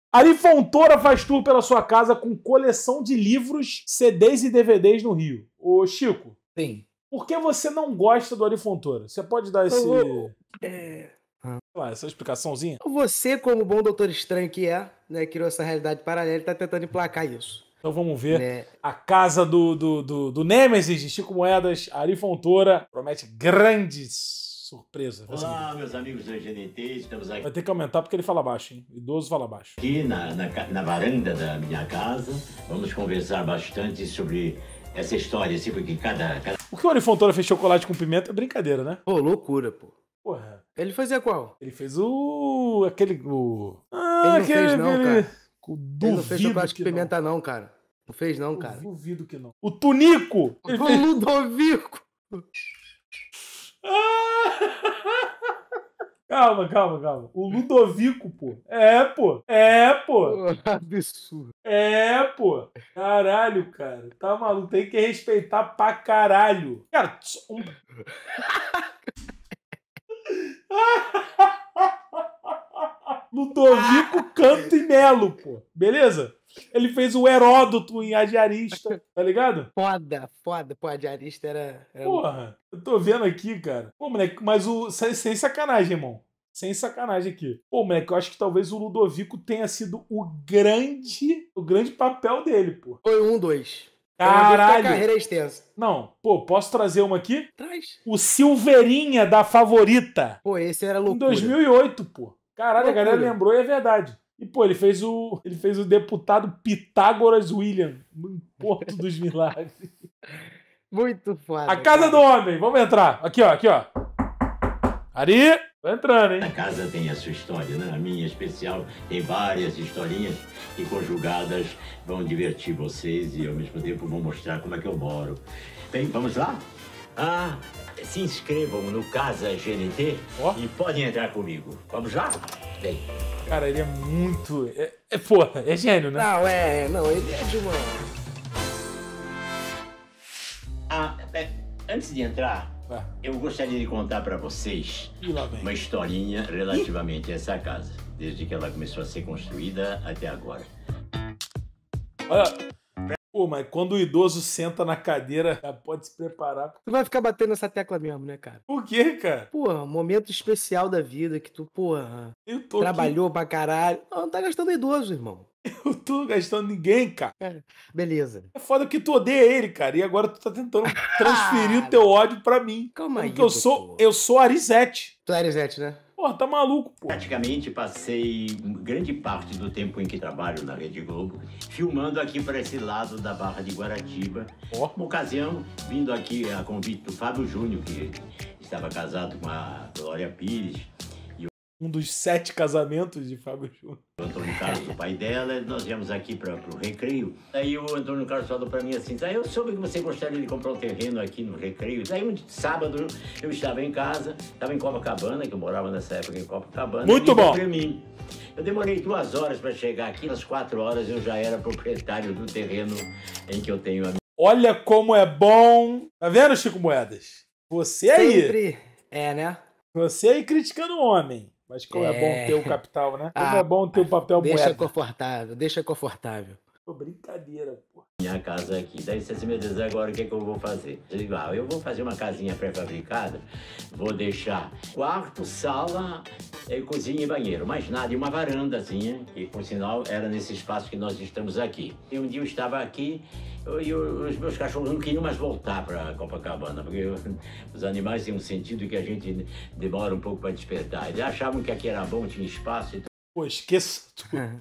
Ari Fontoura faz tour pela sua casa com coleção de livros, CDs e DVDs no Rio. Ô, Chico. Sim. Por que você não gosta do Ari Fontoura? Você pode dar esse... essa explicaçãozinha? Você, como bom Doutor Estranho que é, né, criou essa realidade paralela e tá tentando emplacar isso. Então vamos ver. Né? A casa do Nêmesis de Chico Moedas, Ari Fontoura, promete grandes surpresas. Olá, meus amigos do GNT, estamos aqui. Vai ter que aumentar porque ele fala baixo, hein? Idoso fala baixo. Aqui na varanda da minha casa, vamos conversar bastante sobre essa história, assim, porque cada... O que o Ari Fontoura fez chocolate com pimenta é brincadeira, né? Pô, loucura, pô. Porra. Ele fazia qual? Ele fez o... aquele... Ele não fez não, cara. Ele não fez chocolate com pimenta não, cara. Não fez não, cara. Duvido que não. O Tunico! O Ludovico! Calma. O Ludovico, pô. Pô. Absurdo. Pô. Caralho, cara. Tá maluco. Tem que respeitar pra caralho. Cara, Ludovico Canto e Melo, pô. Beleza? Ele fez o Heródoto em Adiarista, tá ligado? Foda. Pô, Adiarista era... Porra, eu tô vendo aqui, cara. Pô, moleque, mas sem sacanagem, irmão. Sem sacanagem aqui. Pô, moleque, eu acho que talvez o Ludovico tenha sido o grande papel dele, pô. Foi 2. Caralho. A carreira é extensa. Não, pô, posso trazer uma aqui? Traz. O Silveirinha da Favorita. Pô, esse era loucura. Em 2008, pô. Caralho, loucura. A galera lembrou e é verdade. E, pô, ele fez o deputado Pitágoras William no Porto dos Milagres. Muito foda. A Casa do Homem. Vamos entrar. Aqui, ó. Ari, vai entrando, hein? A casa tem a sua história, né? A minha especial tem várias historinhas que conjugadas vão divertir vocês e ao mesmo tempo vão mostrar como é que eu moro. Bem, vamos lá? Se inscrevam no Casa GNT e podem entrar comigo. Vamos lá? Bem. Cara, ele é muito... Porra, é gênio, né? Não, ele é de uma... Antes de entrar, eu gostaria de contar para vocês uma historinha relativamente a essa casa, desde que ela começou a ser construída até agora. Olha... Pô, mas quando o idoso senta na cadeira, já pode se preparar. Tu vai ficar batendo nessa tecla mesmo, né, cara? Por quê, cara? Porra, um momento especial da vida que tu, porra, trabalhou pra caralho. Não tá gastando idoso, irmão. Eu tô gastando ninguém, cara. Beleza. É foda que tu odeia ele, cara. E agora tu tá tentando transferir o teu ódio pra mim. Calma aí, porque eu sou Arizete. Tu é Arizete, né? Porra, tá maluco, pô. Praticamente passei grande parte do tempo em que trabalho na Rede Globo filmando aqui para esse lado da Barra de Guaratiba. Uma ocasião, vindo aqui a convite do Fábio Júnior, que estava casado com a Glória Pires. Um dos 7 casamentos de Fábio Júnior. O Antônio Carlos, o pai dela, nós viemos aqui para o Recreio. Aí o Antônio Carlos falou para mim assim, eu soube que você gostaria de comprar um terreno aqui no Recreio. Daí um sábado eu estava em casa, estava em Copacabana, que eu morava nessa época em Copacabana. Muito bom! Eu demorei 2 horas para chegar aqui, às 4 horas eu já era proprietário do terreno em que eu tenho a minha... Olha como é bom! Tá vendo, Chico Moedas? Você aí... Sempre né? Você aí criticando o homem. Mas como é bom ter o capital, né? Como é bom ter o papel moeda. Deixa confortável. Pô, brincadeira, pô. Minha casa aqui. Daí você me diz agora o que eu vou fazer. Eu digo, eu vou fazer uma casinha pré-fabricada, vou deixar quarto, sala, cozinha e banheiro. Mais nada, e uma varandazinha, que por sinal era nesse espaço que nós estamos aqui. E um dia eu estava aqui e os meus cachorros não queriam mais voltar para Copacabana, porque os animais têm um sentido que a gente demora um pouco para despertar. Eles achavam que aqui era bom, tinha espaço. Então... Pô, esqueça tudo.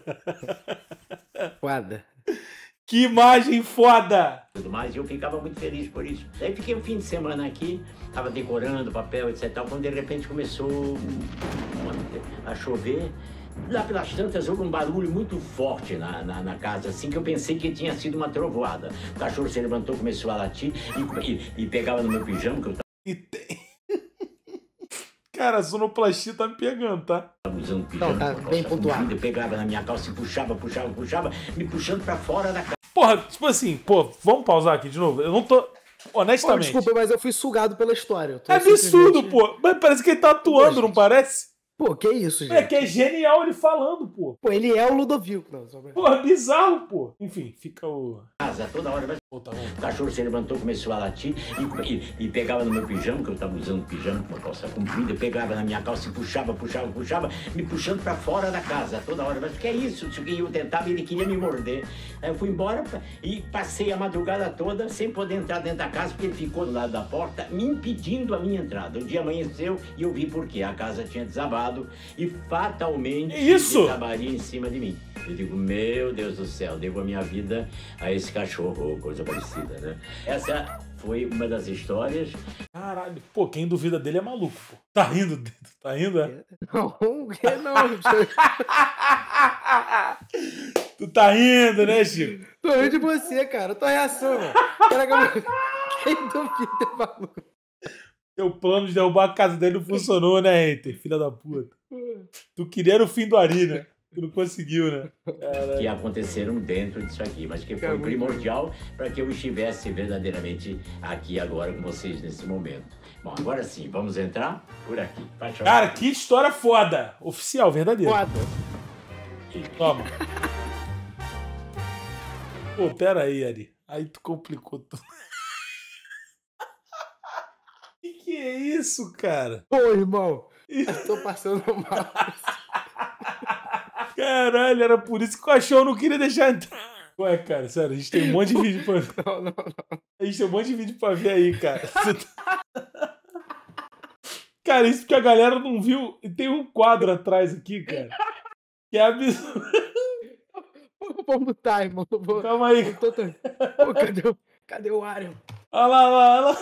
Foda. Que imagem foda! Tudo mais, e eu ficava muito feliz por isso. Daí fiquei um fim de semana aqui, estava decorando papel, etc. Quando de repente começou a chover. Lá pelas tantas houve um barulho muito forte na casa, assim, que eu pensei que tinha sido uma trovoada. O cachorro se levantou, começou a latir e pegava no meu pijama, que eu tava... E tem... Cara, a sonoplastia tá me pegando, tá? Tava usando pijama. Não, tá bem pontuado. Eu pegava na minha calça e puxava, me puxando pra fora da casa. Porra, tipo assim, vamos pausar aqui de novo? Eu não tô... Honestamente. Desculpa, mas eu fui sugado pela história. É absurdo, pô. Mas parece que ele tá atuando, não parece? Pô, que isso, gente? É que é genial ele falando, pô. Pô, ele é o Ludovico. Não, só... Pô, é bizarro, pô. Enfim, fica o... Casa, toda hora vai... Pô, tá bom. O cachorro se levantou, começou a latir e pegava no meu pijama, que eu tava usando pijama com uma calça comprida, pegava na minha calça e puxava, me puxando pra fora da casa. Toda hora, mas o que é isso? Eu tentava e ele queria me morder. Aí eu fui embora e passei a madrugada toda sem poder entrar dentro da casa, porque ele ficou do lado da porta, me impedindo a minha entrada. O dia amanheceu e eu vi por quê. A casa tinha desabado e fatalmente desabaria em cima de mim. Eu digo, meu Deus do céu, devo a minha vida a esse cachorro, ou coisa parecida, né? Essa foi uma das histórias. Caralho, pô, quem duvida dele é maluco, pô. Tá rindo, tá rindo, é? Não, que não. Tu tá rindo, né, Chico? Tô rindo de você, cara. Tua reação, mano. Quem duvida é maluco. Teu plano de derrubar a casa dele não funcionou, né, Hater? Filha da puta. Tu queria o fim do Ari, né? Tu não conseguiu, né? Que aconteceram dentro disso aqui, mas que foi primordial para que eu estivesse verdadeiramente aqui agora com vocês nesse momento. Bom, agora sim, vamos entrar por aqui. Cara, que história foda! Oficial, verdadeiro. Foda. Toma. Pô, pera aí, Ari. Aí tu complicou tudo. Que é isso, cara? Pô, irmão. Eu tô passando mal. Caralho, era por isso que o cachorro não queria deixar entrar. Ué, cara, sério, a gente tem um monte de vídeo pra ver. Não. A gente tem um monte de vídeo pra ver aí, cara. Cara, isso porque a galera não viu. E tem um quadro atrás aqui, cara. Que é absurdo. Vou mutar, irmão. Calma aí. Pô, cadê o Ariel? Olha lá.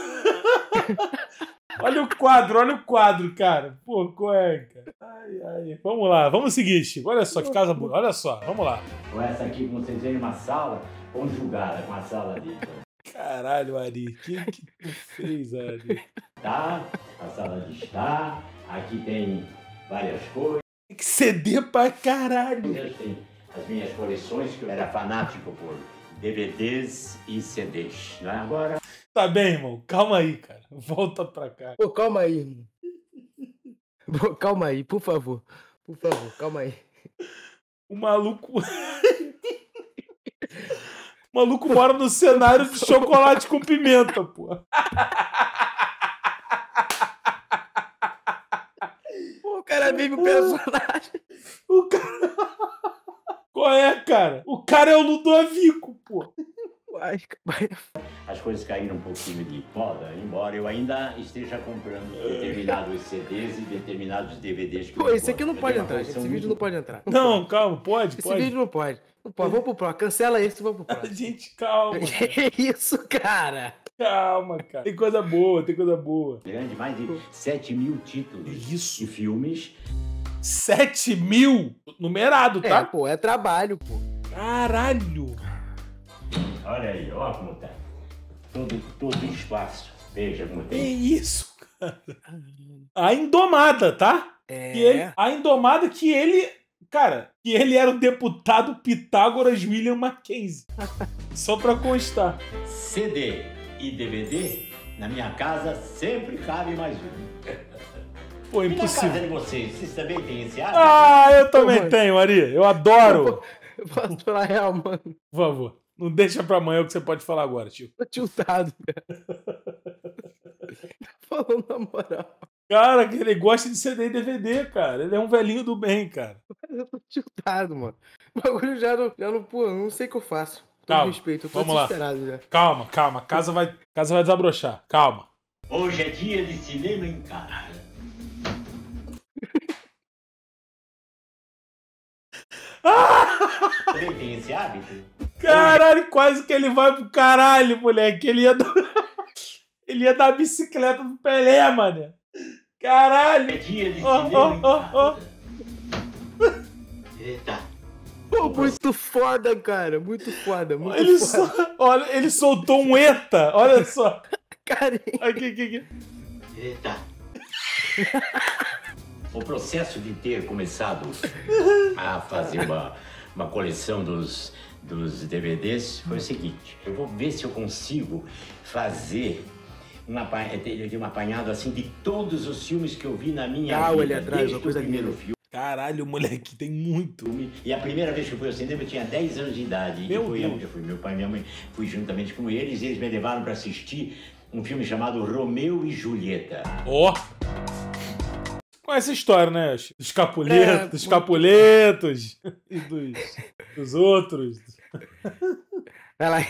Olha o quadro, cara. Pô, qual é, cara? Ai. Vamos lá, vamos seguir, Chico. Olha só que casa boa. Olha só, vamos lá. Com essa aqui, como vocês veem, uma sala conjugada com a sala ali. Caralho, Ari. O que tu fez, Ari? Tá, a sala de estar. Aqui tem várias coisas. Tem que ceder pra caralho. Tem as minhas coleções, que eu era fanático por DVDs e CDs. Não é agora? Tá bem, irmão. Calma aí, cara. Volta pra cá. Pô, calma aí, irmão. Pô, calma aí, por favor. Por favor, calma aí. O maluco... O maluco mora no cenário de chocolate com pimenta, pô. Pô, o cara vive o personagem. O cara... Qual é, cara? O cara é o Ludovico, pô. As coisas caíram um pouquinho de moda, embora eu ainda esteja comprando determinados CDs e determinados DVDs. Pô, esse aqui não pode entrar, esse vídeo não pode entrar. Não, calma, pode. Esse vídeo não pode. Não pode, vamos pro próximo. Cancela esse e vamos pro próximo. Gente, calma. Que isso, cara? Calma, cara. Tem coisa boa. Grande, mais de 7 mil títulos isso. de filmes. 7 mil? Numerado, tá? É, pô, é trabalho, pô. Caralho. Olha aí, ó como tá. Todo espaço. Veja como tem. Que isso, cara. A Indomada, tá? A Indomada que ele... Cara, que ele era o deputado Pitágoras William Mackenzie. Só pra constar. CD e DVD, na minha casa sempre cabe mais um. Pô, impossível. E na casa de vocês também têm esse hábito? Ah, eu também tenho, Ari. Eu adoro. Posso falar real, mano? Por favor. Não deixa pra amanhã o que você pode falar agora, tio. Tô tiltado, cara. Falando na moral. Cara, que ele gosta de CD e DVD, cara. Ele é um velhinho do bem, cara. Eu tô tiltado, mano. O bagulho já não, pô, não sei o que eu faço. Calma, respeito, eu tô vamos desesperado já. Calma. A casa vai desabrochar. Calma. Hoje é dia de cinema em casa. Também tem esse hábito? Caralho, quase que ele vai pro caralho, moleque. Ele ia dar a bicicleta pro Pelé, mano. Caralho. É dia de cinema em casa. Eita. Pô, muito foda, cara. Muito foda. Olha, ele soltou um ETA. Olha só. Carinha. Aqui. Eita. O processo de ter começado a fazer uma coleção dos DVDs foi o seguinte. Eu vou ver se eu consigo fazer eu dei um apanhado assim de todos os filmes que eu vi na minha vida. Ali atrás, uma coisa linda. Caralho, moleque, tem muito. E a primeira vez que eu fui ao cinema eu tinha 10 anos de idade. Meu Deus. Deus. Eu fui, meu pai e minha mãe, fui juntamente com eles e eles me levaram para assistir um filme chamado Romeu e Julieta. Ó! Com essa história, né? Dos Capuletos, dos Capuletos e dos outros. Vai lá.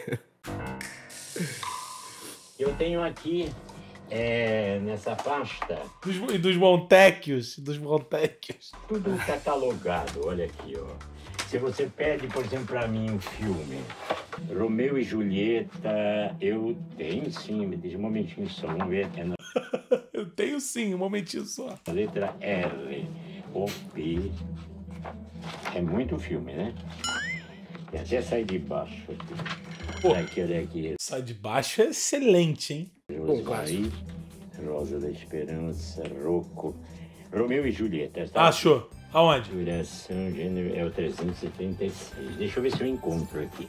Eu tenho aqui, nessa pasta... Dos Montecchios. Tudo catalogado, olha aqui, ó. Se você pede, por exemplo, para mim um filme, Romeu e Julieta, eu tenho sim, me diz um momentinho só, vamos ver. Eu tenho sim, um momentinho só. A letra R, O, P, é muito filme, né? E até sai de baixo aqui. Pô, olha aqui. Sai de baixo é excelente, hein? Rosemarie, Rosa da Esperança, Rocco, Romeu e Julieta. Achou. Aonde? Duração, gênero, é o 336. Deixa eu ver se eu encontro aqui.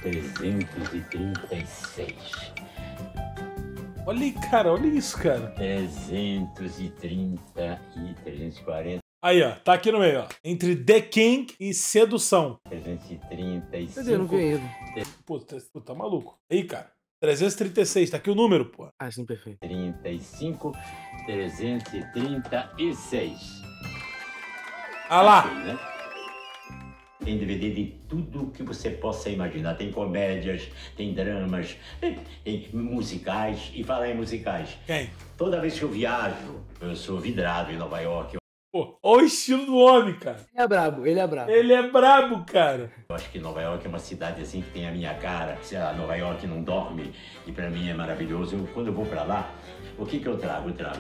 336. Olha aí, cara, olha isso, cara. 330 e 340. Aí, ó, tá aqui no meio, ó. Entre The King e Sedução. 335. Cadê? Eu não vi ainda. Pô, tá maluco. Aí, cara. 336, tá aqui o número, pô. Ah, sim, perfeito. 35, 336. Ah lá! Assim, né? Tem DVD de tudo que você possa imaginar. Tem comédias, tem dramas, tem musicais. E falar em musicais. Quem? Toda vez que eu viajo, eu sou vidrado em Nova York. Pô, olha o estilo do homem, cara. Ele é brabo, ele é brabo. Ele é brabo, cara. Eu acho que Nova York é uma cidade assim que tem a minha cara. Se a Nova York não dorme, e pra mim é maravilhoso. Quando eu vou pra lá, o que eu trago? Eu trago.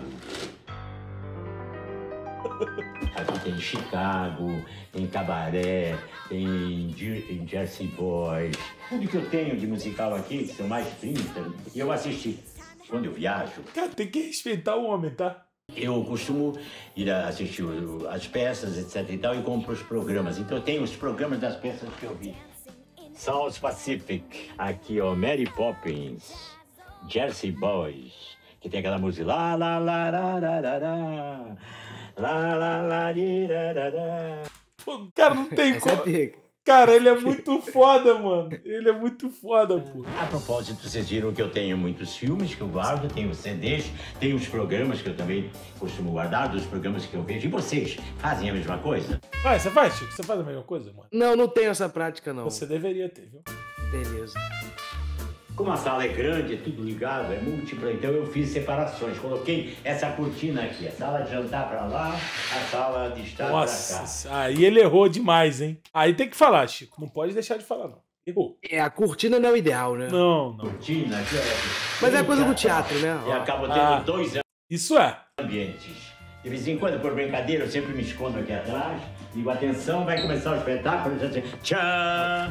Aqui tem Chicago, tem Cabaré, tem Jersey Boys. Tudo que eu tenho de musical aqui, que são mais de 30, e eu assisti quando eu viajo. Cara, tem que respeitar o homem, tá? Eu costumo ir assistir as peças, etc e tal, e compro os programas. Então eu tenho os programas das peças que eu vi. South Pacific, aqui ó, Mary Poppins, Jersey Boys, que tem aquela música lá, lá, lá, lá, lá, lá, lá. Lá, lá, lá, Pô, cara, não tem como. É Cara, ele é muito foda, mano. Ele é muito foda, pô. A propósito, vocês viram que eu tenho muitos filmes que eu guardo, tenho CDs, tenho os programas que eu também costumo guardar, dos programas que eu vejo. E vocês fazem a mesma coisa? Você faz, Chico? Você faz a mesma coisa, mano? Não tenho essa prática, não. Você deveria ter, viu? Beleza. Como a sala é grande, é tudo ligado, é múltipla, então eu fiz separações. Coloquei essa cortina aqui, a sala de jantar pra lá, a sala de estar pra cá. Nossa, aí ele errou demais, hein? Aí tem que falar, Chico. Não pode deixar de falar, não. Errou. A cortina não é o ideal, né? Não. Cortina, aqui, Mas é coisa do teatro, né? E acabo tendo 2 Isso é. ambientes. De vez em quando, por brincadeira, eu sempre me escondo aqui atrás, digo, atenção, vai começar o espetáculo, e já assim, tchau!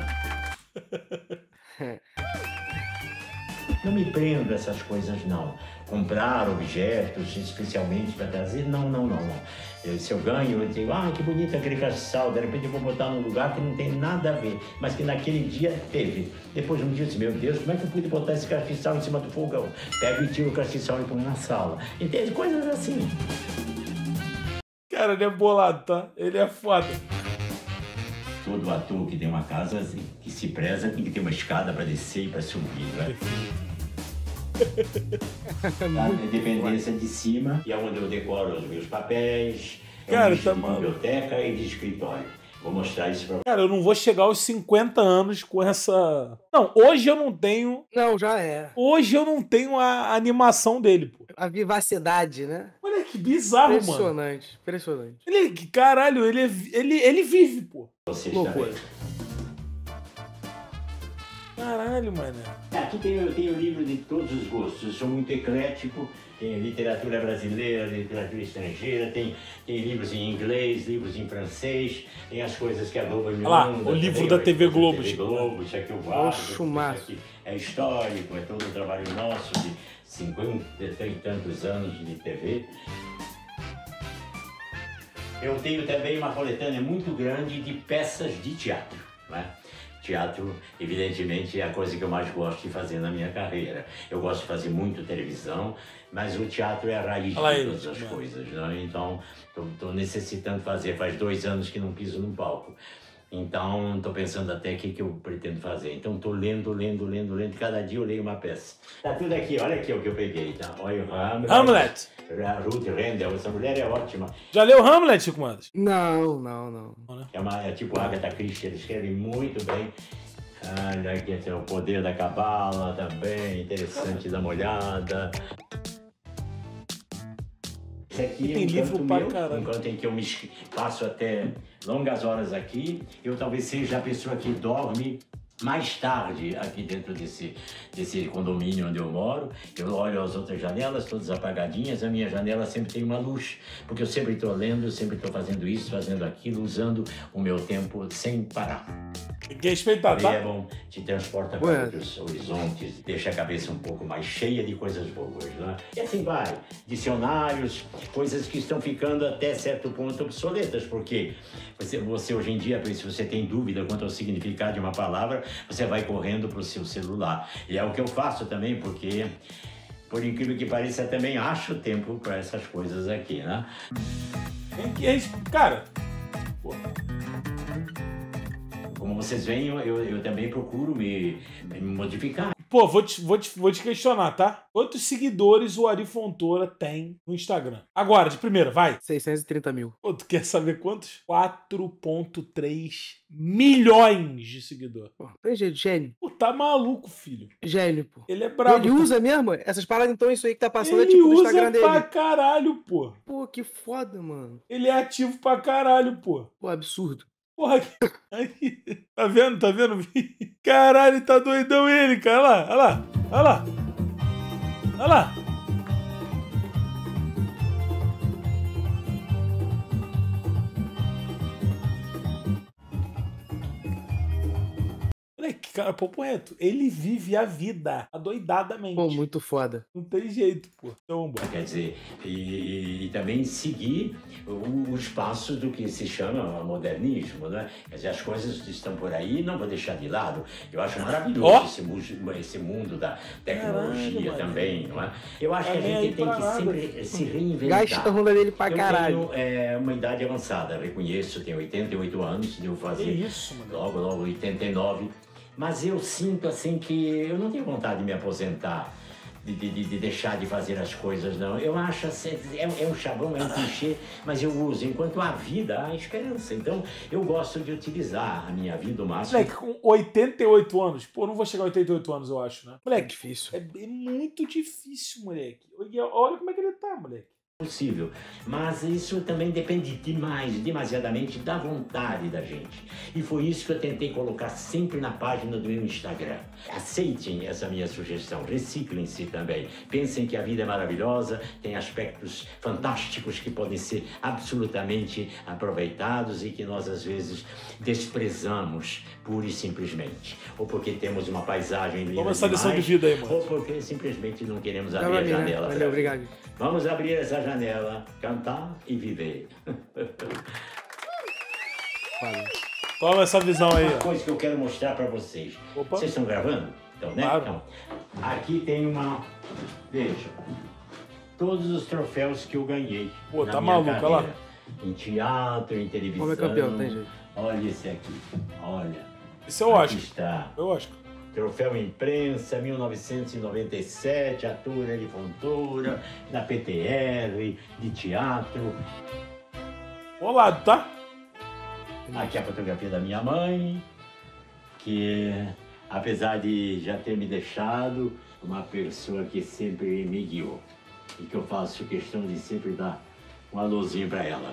Não me prendo a essas coisas, não. Comprar objetos especialmente para trazer, não. Se eu ganho, eu digo, que bonito aquele castiçal, de repente eu vou botar num lugar que não tem nada a ver, mas que naquele dia teve. Depois um dia eu disse, meu Deus, como é que eu pude botar esse castiçal em cima do fogão? Pego e tiro o castiçal e põe na sala. Entende? Coisas assim. Cara, ele é bolado, tá? Ele é foda. Todo ator que tem uma casa assim, que se preza tem que ter uma escada para descer e para subir, né? A independência de cima, e é onde eu decoro os meus papéis, cara, tá de biblioteca e de escritório. Vou mostrar isso pra você. Cara, eu não vou chegar aos 50 anos com essa... Não, hoje eu não tenho... Não, já é. Hoje eu não tenho a animação dele, pô. A vivacidade, né? Olha que bizarro, mano. Impressionante. Caralho, ele vive, pô. Você loucura. Caralho, mano. Aqui eu tenho livro de todos os gostos, eu sou muito eclético, tem literatura brasileira, literatura estrangeira, tem livros em inglês, livros em francês, tem as coisas que a Globo me manda. O livro da TV Globo. TV Globo, isso aqui eu guardo, isso aqui é histórico, é todo um trabalho nosso de 50 e tantos anos de TV. Eu tenho também uma coletânea muito grande de peças de teatro, né? Teatro, evidentemente, é a coisa que eu mais gosto de fazer na minha carreira. Eu gosto de fazer muito televisão, mas o teatro é a raiz de todas as coisas, né? Então, estou necessitando fazer. Faz 2 anos que não piso num palco. Então, estou pensando até o que eu pretendo fazer. Então, estou lendo. Cada dia eu leio uma peça. Tá tudo aqui, olha aqui o que eu peguei, tá? Olha o Hamlet. A Ruth Rendell, essa mulher é ótima. Já leu Hamlet, Chico Mendes? Não. É tipo Agatha Christie, ele escreve muito bem. Olha aqui tem o Poder da Cabala também, interessante dar uma olhada. Esse aqui é um livro meu, um canto em que eu me passo até longas horas aqui. Eu talvez seja a pessoa que dorme mais tarde aqui dentro desse condomínio onde eu moro. Eu olho as outras janelas, todas apagadinhas. A minha janela sempre tem uma luz, porque eu sempre estou lendo, eu sempre estou fazendo isso, fazendo aquilo, usando o meu tempo sem parar. Tem que respeitar, tá? É bom, te transporta para outros horizontes, deixa a cabeça um pouco mais cheia de coisas boas, né? E assim vai, dicionários, coisas que estão ficando até certo ponto obsoletas, porque você hoje em dia, se você tem dúvida quanto ao significado de uma palavra, você vai correndo para o seu celular. E é o que eu faço também, porque, por incrível que pareça, eu também acho tempo para essas coisas aqui, né? Cara, como vocês veem, eu também procuro me modificar. Pô, vou te questionar, tá? Quantos seguidores o Ari Fontoura tem no Instagram? Agora, de primeira, vai. 630 mil. Pô, tu quer saber quantos? 4,3 milhões de seguidores. Pô, tem jeito, gênio. Pô, tá maluco, filho. Gênio, pô. Ele é brabo. Ele usa mesmo? Essas paradas, então, isso aí que tá passando ele é tipo usa no Instagram dele. pra caralho, pô. Pô, que foda, mano. Ele é ativo pra caralho, pô. Pô, absurdo. Porra, aí, tá vendo? Caralho, tá doidão ele, cara. Olha lá. Moleque, cara, papo reto, ele vive a vida adoidadamente. Pô, muito foda. Não tem jeito, pô. Então vambora. Quer dizer, e também seguir os passos do que se chama modernismo, né? Quer dizer, as coisas estão por aí, não vou deixar de lado. Eu acho maravilhoso esse mundo da tecnologia. Caralho, também, não é? Eu acho que a gente tem que sempre se reinventar. Gasta a rola dele pra caralho. Eu tenho uma idade avançada, reconheço, tenho 88 anos, devo fazer isso, mano? Logo 89. Mas eu sinto assim que eu não tenho vontade de me aposentar, de deixar de fazer as coisas, não. Eu acho assim, é um chavão, é um clichê, mas eu uso. Enquanto há vida, há esperança. Então, eu gosto de utilizar a minha vida o máximo. Moleque, com 88 anos, pô, não vou chegar a 88 anos, eu acho, né? Moleque, é difícil. É muito difícil, moleque. Olha como é que ele tá, moleque. Possível, mas isso também depende demasiadamente da vontade da gente. E foi isso que eu tentei colocar sempre na página do meu Instagram. Aceitem essa minha sugestão, reciclem-se também. Pensem que a vida é maravilhosa, tem aspectos fantásticos que podem ser absolutamente aproveitados e que nós às vezes desprezamos pura e simplesmente. Ou porque temos uma paisagem linda demais, essa lição de vida aí, mano. Ou porque simplesmente não queremos abrir a janela. Valeu, obrigado. Vamos abrir essa janela, cantar e viver. Valeu. Toma essa visão aí. Uma coisa que eu quero mostrar para vocês. Opa. Vocês estão gravando? Então, né? Claro. Então, aqui tem uma... Veja. Todos os troféus que eu ganhei. Pô, na tá minha maluco, olha lá. carreira. Em teatro, em televisão. Como é campeão, tem jeito. Olha esse aqui. Olha. Esse é o Aqui Oscar. está. É o Oscar. Troféu Imprensa, 1997, ator Ari Fontoura, da PTR, de teatro. Ao lado, tá? Aqui a fotografia da minha mãe, que apesar de já ter me deixado, uma pessoa que sempre me guiou. E que eu faço questão de sempre dar um alôzinho pra ela.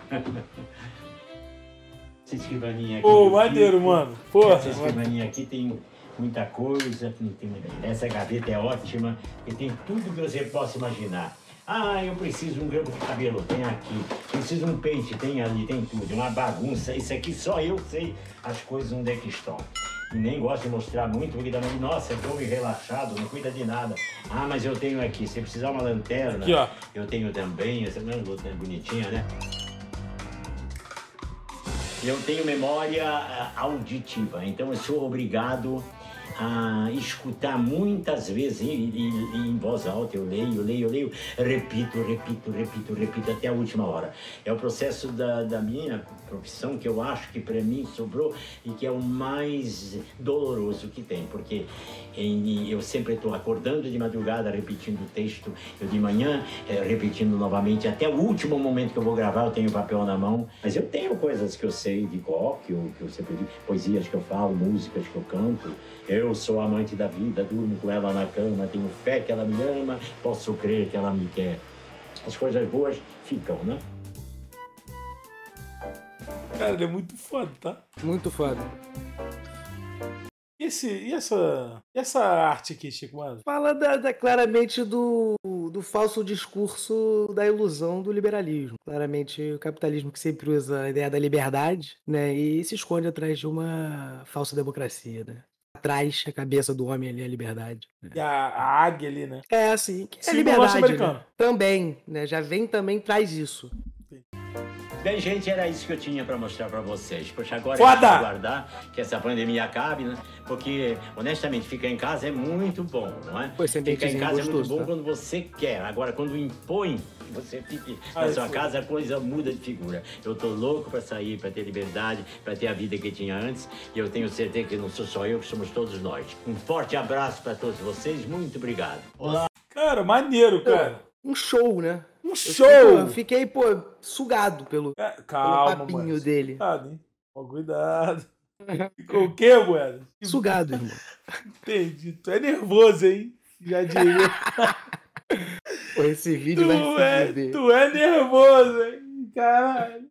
Essa escrivaninha aqui. Pô, maneiro, mano. Porra. Essa escrivaninha aqui tem muita coisa, essa gaveta é ótima, e tem tudo que você possa imaginar. Ah, eu preciso de um grampo de cabelo, tem aqui. Preciso de um pente, tem ali, tem tudo. Uma bagunça, isso aqui só eu sei as coisas onde é que estão. E nem gosto de mostrar muito, porque também, nossa, eu me relaxado, não cuida de nada. Ah, mas eu tenho aqui, se precisar uma lanterna, aqui, ó. Eu tenho também, essa é bonitinha, né? Eu tenho memória auditiva, então eu sou obrigado a escutar muitas vezes em voz alta. Eu leio, repito até a última hora. É o processo da minha profissão que eu acho que para mim sobrou e que é o mais doloroso que tem, porque eu sempre estou acordando de madrugada repetindo o texto, eu de manhã repetindo novamente, até o último momento que eu vou gravar eu tenho papel na mão, mas eu tenho coisas que eu sei de cor, que eu sempre digo, poesias que eu falo, músicas que eu canto. Eu sou amante da vida, durmo com ela na cama, tenho fé que ela me ama, posso crer que ela me quer. As coisas boas ficam, né? Cara, ele é muito foda, tá? Muito foda. E essa arte aqui, Chico, mano? Fala claramente do falso discurso da ilusão do liberalismo. Claramente o capitalismo que sempre usa a ideia da liberdade, né? E se esconde atrás de uma falsa democracia, né? Atrás a cabeça do homem ali, a liberdade. E a águia ali, né? É assim, que é Símbolo liberdade, norte-americano. né? Também, né? Já vem também, traz isso. Bem, gente, era isso que eu tinha para mostrar para vocês. Poxa, agora Foda! é só aguardar que essa pandemia acabe, né? Porque, honestamente, ficar em casa é muito bom, não é? Pois, ficar em casa gostoso, é muito bom tá? quando você quer. Agora, quando impõe que você fique na sua casa, a coisa muda de figura. Eu tô louco para sair, para ter liberdade, para ter a vida que tinha antes. E eu tenho certeza que não sou só eu, que somos todos nós. Um forte abraço para todos vocês. Muito obrigado. Olá! Cara, maneiro, cara. Um show, né? Show! Eu fiquei, sugado pelo Calma, papinho mano. dele. Cuidado, hein? Cuidado. Ficou o quê, Moeda? Sugado, irmão. Entendi. Tu é nervoso, hein? Já diria. Pô, esse vídeo vai se fuder. Tu é nervoso, hein? Caralho.